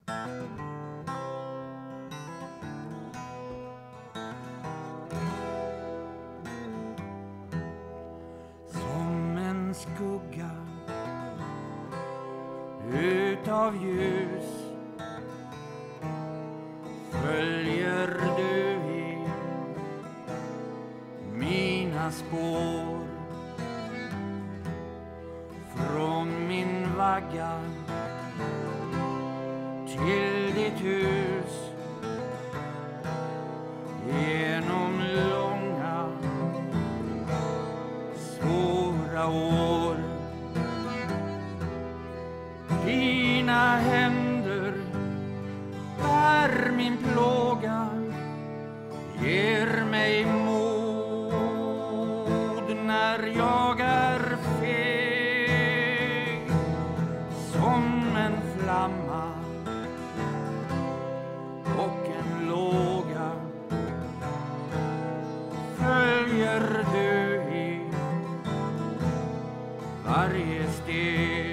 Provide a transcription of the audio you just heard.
Som en skugga utav ljus följer du i mina spår. Från min vagga till ditt hus, genom långa svåra år. Dina händer bär min plåga, ger mig mod när jag är feg. Som en flamma och en låga följer du i varje steg.